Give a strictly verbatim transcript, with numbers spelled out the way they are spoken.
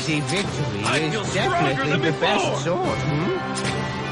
easy victory I feel is stronger definitely than the before. best sort, hmm?